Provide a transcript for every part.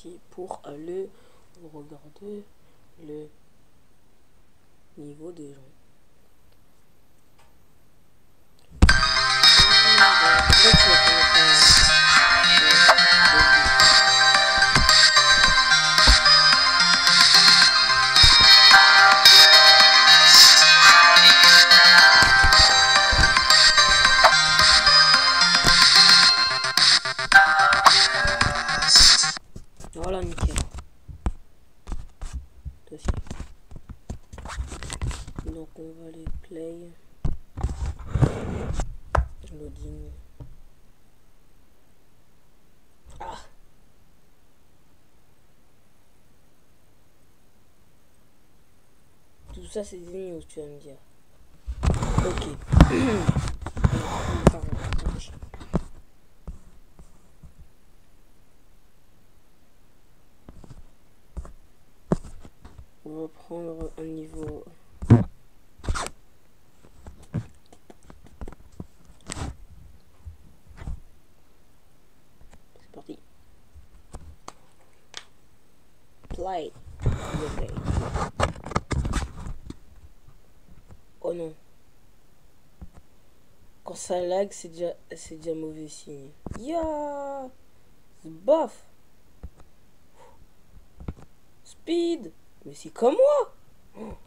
parti pour aller regarder le niveau des gens. Voilà, nickel. Dossier. Donc on va aller play. Loading. Ah. Tout ça c'est des news, tu vas me dire. Ok. On va prendre un niveau. C'est parti. Play. Okay. Oh non. Quand ça lag, c'est déjà mauvais signe. Yeah. C'est bof. Speed. Mais c'est comme moi. Oh.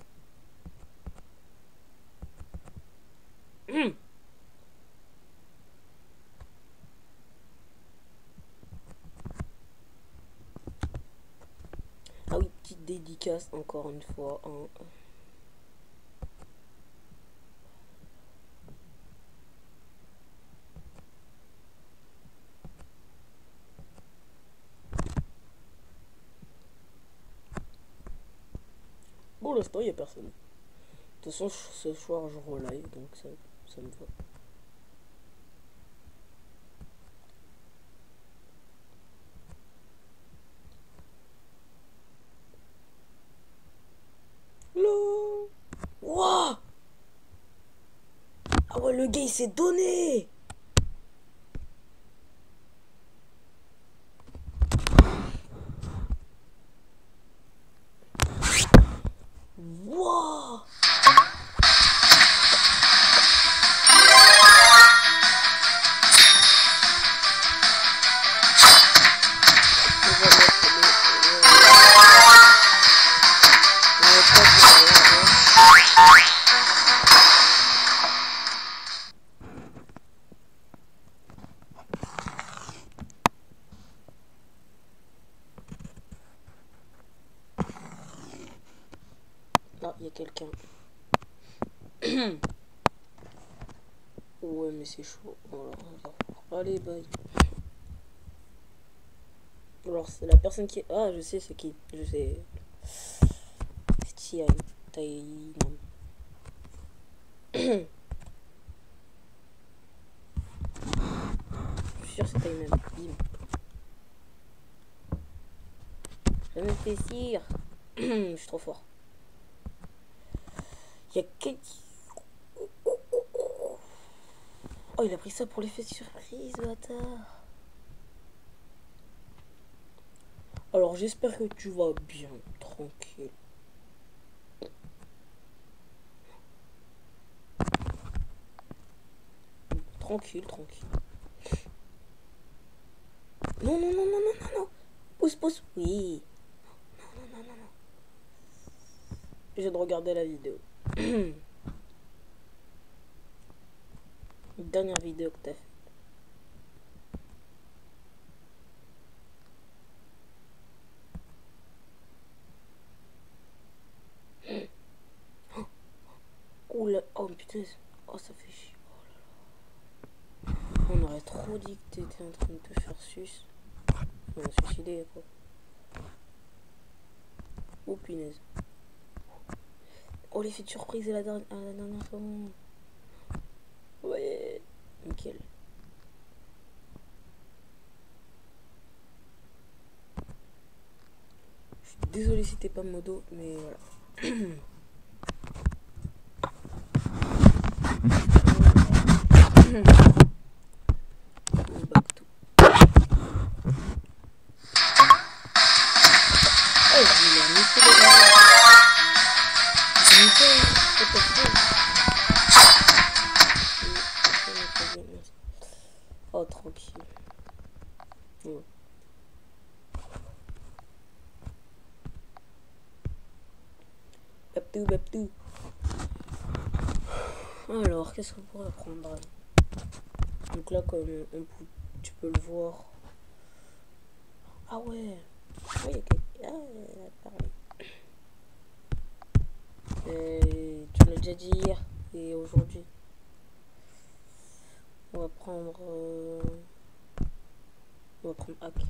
Ah oui, petite dédicace encore une fois. Hein. Pour l'instant, il n'y a personne. De toute façon, ce soir, je relive, donc ça me va. Hello. Wow. Ah ouais, le gars, il s'est donné. Wow. Ah, il y a quelqu'un. Ouais, mais c'est chaud. Alors, allez, bye. Alors, c'est la personne qui... Ah, je sais c'est qui. Je sais. C'est Tian. Taïnan. Je suis sûr que c'est Taïnan. Bim. Je me fais cire. Je suis trop fort. Il y a quelqu'un... Oh, il a pris ça pour l'effet surprise, bâtard. Alors, j'espère que tu vas bien, tranquille. Tranquille, tranquille. Non, non, non, non, non, non, non. Pousse, pousse. Oui. Non, non, non, non, non. Je viens de regarder la vidéo. Dernière vidéo que t'as fait. Oh là, oh putain, oh ça fait chier. Oh là là. On aurait trop dit que t'étais en train de te faire sus. On va se suicider quoi. Oh punaise. Oh l'effet de surprise à la dernière seconde. Ouais, nickel. Je suis désolé si t'es pas modo, mais voilà. Oh, tranquille. Ouais. Baptou, baptou. Alors, qu'est-ce qu'on pourrait prendre? Donc là, comme tu peux le voir. Ah ouais. Ah, il y a quelqu'un. Ah, elle a parlé. Tu l'as déjà dit hier et aujourd'hui. On va prendre. On va prendre Hack.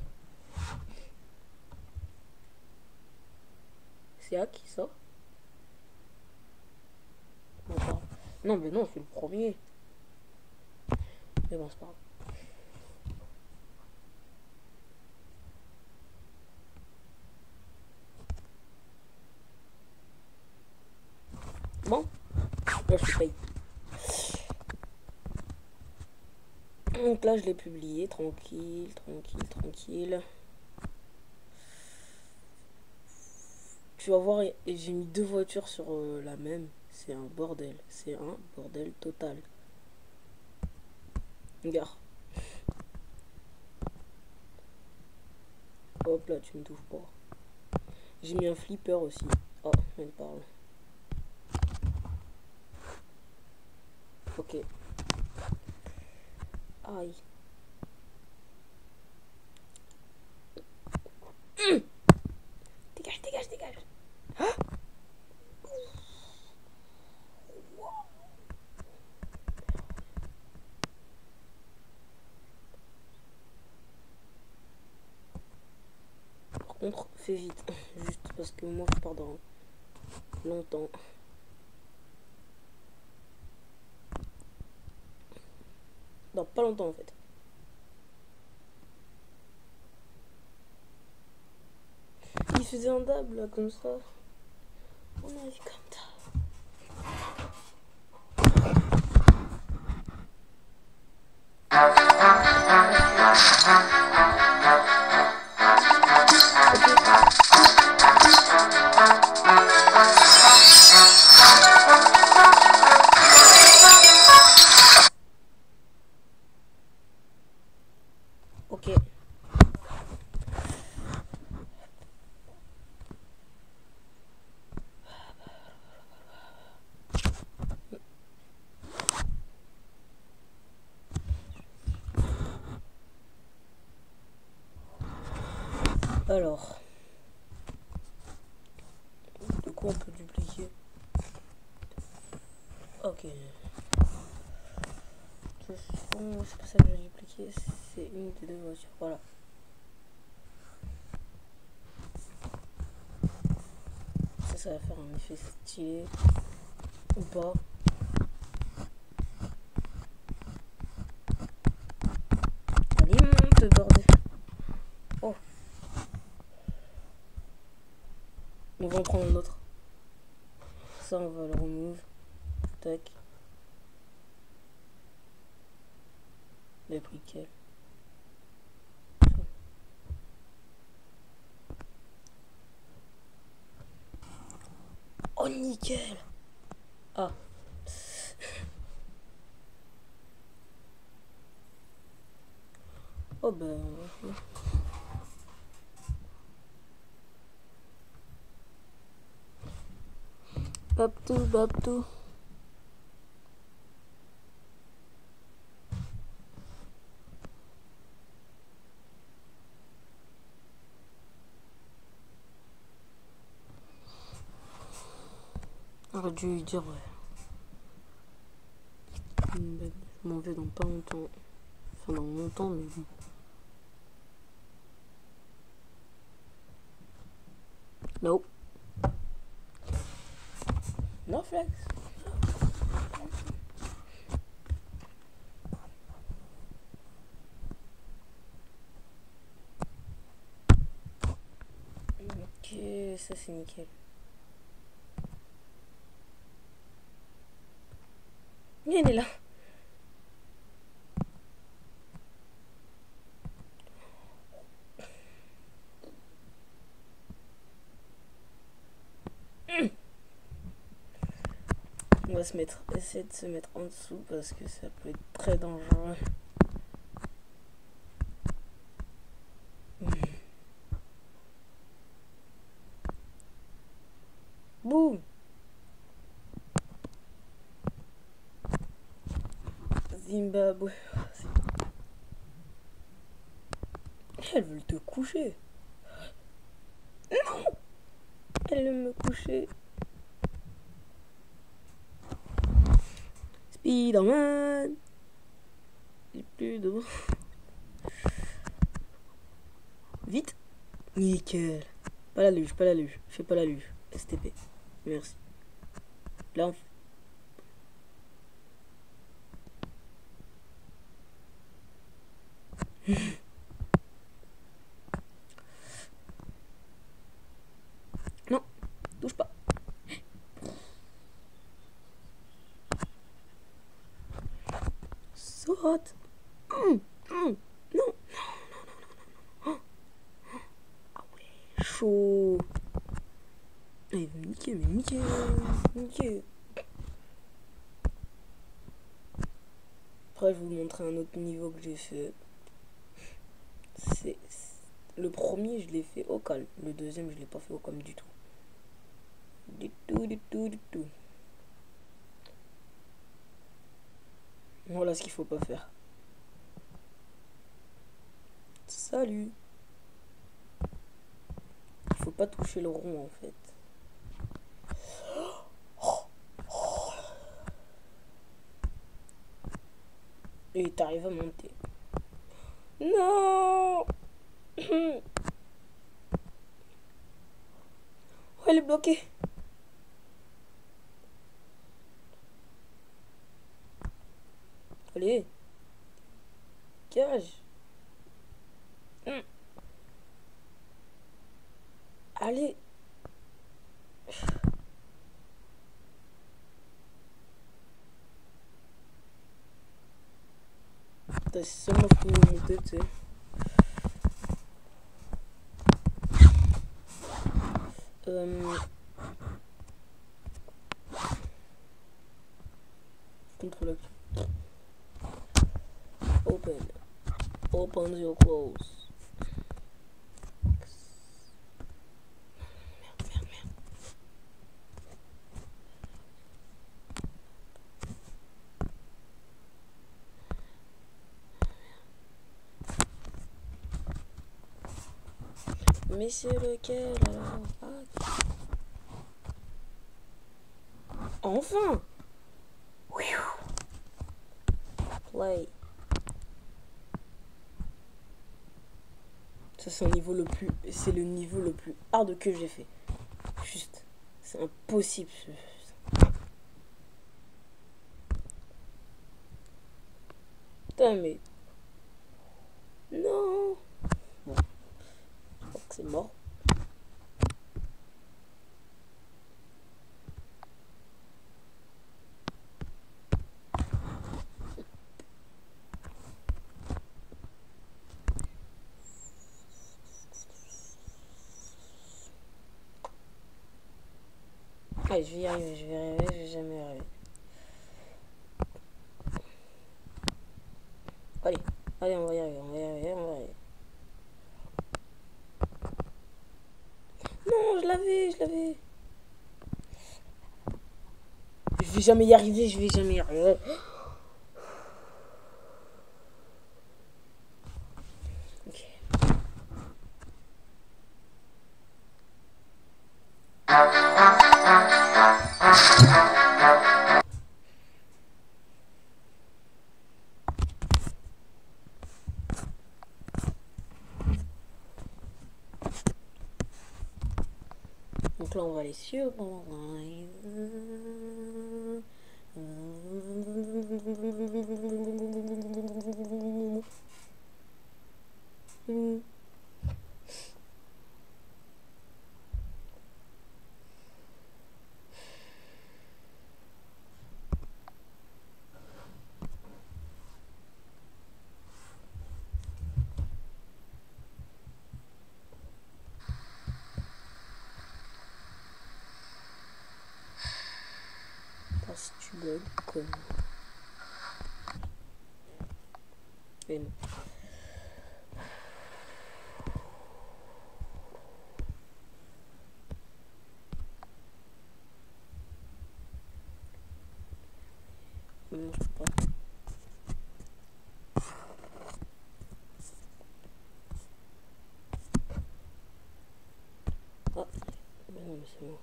C'est Hack qui sort? Non, mais non, c'est le premier. Mais bon, c'est pas grave. Bon, là je paye. Donc là je l'ai publié, tranquille, tranquille, tranquille. Tu vas voir, j'ai mis 2 voitures sur la même. C'est un bordel total. Regarde. Hop là, tu me touches pas. J'ai mis un flipper aussi. Oh, elle parle. Ok. Aïe. Dégage, dégage, dégage. Ah, par contre, fais vite. Juste parce que moi je pars dans longtemps. Non, pas longtemps en fait. Il faisait un dab là comme ça. On arrive comme ça. Ok. Alors, de quoi on peut dupliquer? Ok. C'est pas ça que je vais dupliquer, c'est une des 2 voitures. Voilà. Ça va faire un effet stylé. Ou pas. Allez, monte, bordel. Oh. On va en prendre un autre. Ça, on va le remove. Tac. Il a pris quel? Oh, nickel. Ah. Oh, ben... Baptou, baptou. J'aurais dû lui dire, ouais. Je m'en vais dans pas longtemps. Enfin, dans longtemps, mais bon. Nope. No flex. Ok, ça c'est nickel. Il est là. On va essayer de se mettre en dessous parce que ça peut être très dangereux. Bah ouais. Elles veulent te coucher. Non. Elles veulent me coucher. Spider-Man. J'ai plus de... Vite. Nickel. Pas la luge, pas la luge. Fais pas la luge. STP. Merci. Là, on... Non, touche pas. Saute. Non, non, non, non. Ah ouais, chaud. Il veut me niquer, mais niquer. Après, je vais vous montrer un autre niveau que j'ai fait. Le premier, je l'ai fait au calme. Le deuxième, je l'ai pas fait au calme du tout. Du tout. Voilà ce qu'il faut pas faire. Salut. Il faut pas toucher le rond en fait. Et t'arrives à monter. Non. Oh, elle est bloquée. Allez. Gage. Allez. T'as seulement fini de monter, tu sais. Contrôle. Open your clothes. Merde. Mais c'est lequel alors? Enfin! Play. Ça c'est le niveau le plus hard que j'ai fait. Juste, c'est impossible. Putain mais non. Bon, je crois que c'est mort. Allez, je vais y arriver, je vais jamais y arriver. Allez, on va y arriver. Non, je l'avais. Je vais jamais y arriver. Ok. Donc là, on va aller sur si tu bugs comme... Et non. Non, je peux pas. c'est bon.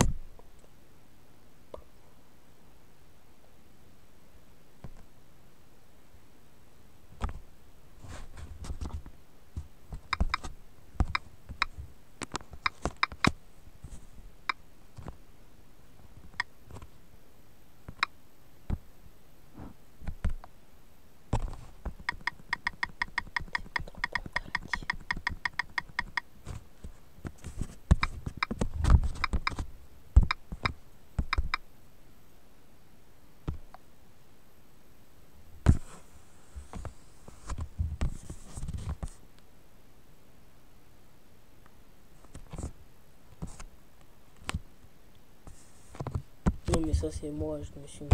Non mais ça c'est moi, je me suis mis.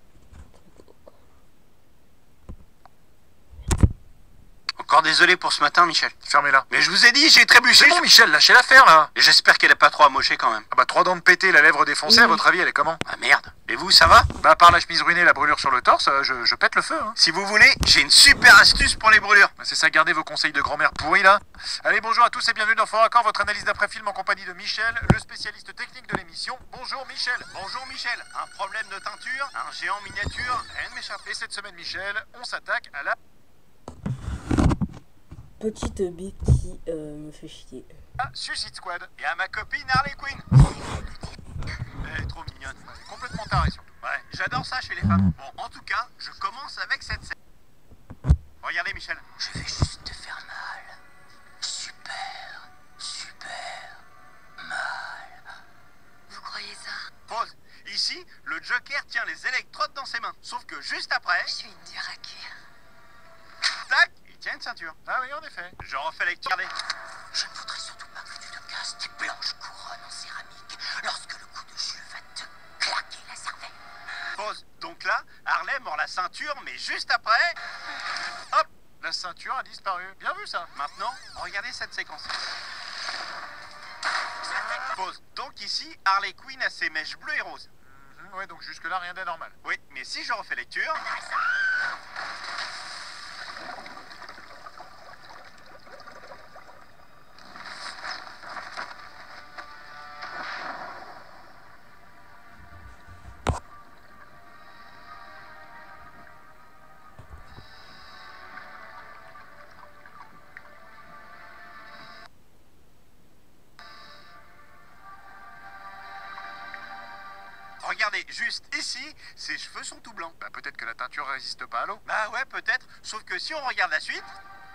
Encore désolé pour ce matin, Michel. Fermez-la. Mais je vous ai dit, j'ai trébuché. C'est bon, Michel, lâchez l'affaire, là. Et j'espère qu'elle est pas trop amochée quand même. Ah bah, 3 dents de pété, la lèvre défoncée, à votre avis, elle est comment? Ah merde. Et vous, ça va? Bah, à part la chemise ruinée et la brûlure sur le torse, je pète le feu, hein. Si vous voulez, j'ai une super astuce pour les brûlures. Bah, c'est ça, gardez vos conseils de grand-mère pourris, là. Allez, bonjour à tous et bienvenue dans Fort Accord, votre analyse d'après-film en compagnie de Michel, le spécialiste technique de l'émission. Bonjour, Michel. Bonjour Michel. Un problème de teinture, un géant miniature, rien ne m'échappe. Et cette semaine, Michel, on s'attaque à la... Petite bite qui me fait chier. Suicide Squad. Et à ma copine Harley Quinn. Elle est trop mignonne. Elle est complètement tarée, surtout. Ouais, j'adore ça chez les femmes. Bon, en tout cas, je commence avec cette scène. Regardez Michel. Je vais juste te faire mal. Super, super mal. Vous croyez ça? Pause. Ici, le Joker tient les électrodes dans ses mains. Sauf que juste après, Je suis une dure à cuire. tac, il tient une ceinture. Ah oui, en effet. Je refais la lecture. Regardez. Je ne voudrais surtout pas que tu te casses tes blanches couronnes en céramique lorsque le coup de jus va te claquer la cervelle. Pause. Donc là, Harley mord la ceinture, mais juste après, hop. La ceinture a disparu. Bien vu, ça. Maintenant, regardez cette séquence. Pause. Donc ici, Harley Quinn a ses mèches bleues et roses. Ouais, donc jusque-là, rien d'anormal. Oui, mais si je refais lecture... Regardez, juste ici, ses cheveux sont tout blancs. Bah, peut-être que la teinture résiste pas à l'eau. Bah ouais, peut-être. Sauf que si on regarde la suite...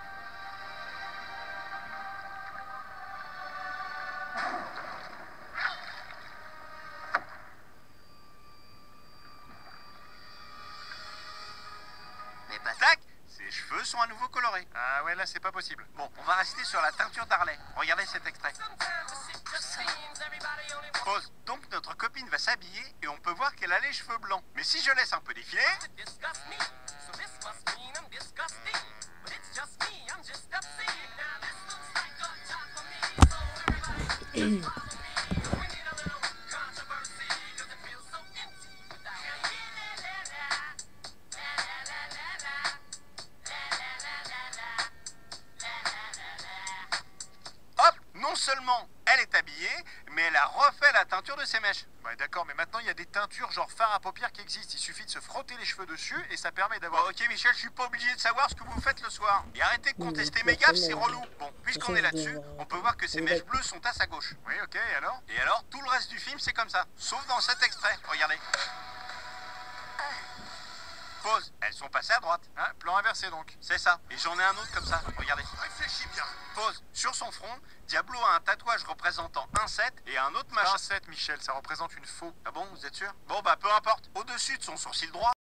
Mais pas Tac, ses cheveux sont à nouveau colorés. Ah ouais, là, c'est pas possible. Bon, on va rester sur la teinture d'Harley. Regardez cet extrait. Pause. Donc notre copine va s'habiller et on peut voir qu'elle a les cheveux blancs. Mais si je laisse un peu défiler... Hop, non seulement elle est habillée, mais elle a refait la teinture de ses mèches. Ouais, d'accord, mais maintenant, il y a des teintures genre fard à paupières qui existent. Il suffit de se frotter les cheveux dessus et ça permet d'avoir... Bon, ok Michel, je suis pas obligé de savoir ce que vous faites le soir. Et arrêtez de Oui, contester mais mes gaffes, c'est personne relou. Bon, puisqu'on est là-dessus, on peut voir que ces mèches bleues sont à sa gauche. Oui, ok, et alors? Et alors, tout le reste du film, c'est comme ça. Sauf dans cet extrait, regardez. Pause, elles sont passées à droite. Hein, plan inversé, donc. C'est ça. Et j'en ai un autre comme ça, regardez. Réfléchis bien. Pause, sur son front, Diablo a un tatouage représentant un 7 et un autre machin. Un 7, Michel, ça représente une faux. Ah bon, vous êtes sûr? Bon, bah peu importe. Au-dessus de son sourcil droit,